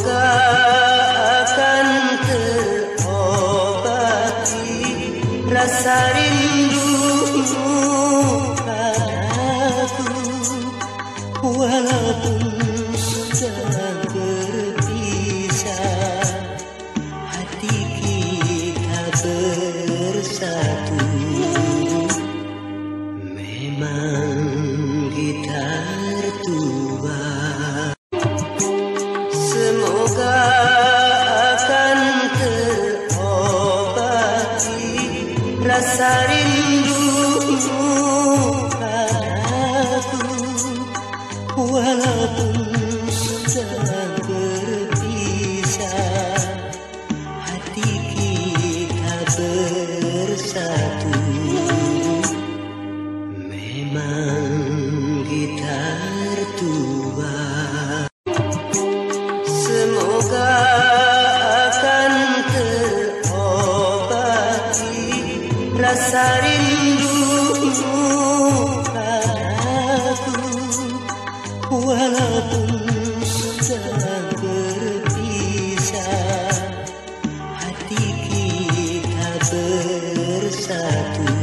Semoga akan terobati rasa rindumu padaku, walaupun sudah berpisah, hati kita bersatu. Memang gitar tua. Semoga akan terobati rasa rindumu padaku, walaupun sudah berpisah, hati kita bersatu. Memang gitar tua. Semoga akan terobati rasa rindumu padaku, walaupun sudah berpisah, hati kita bersatu.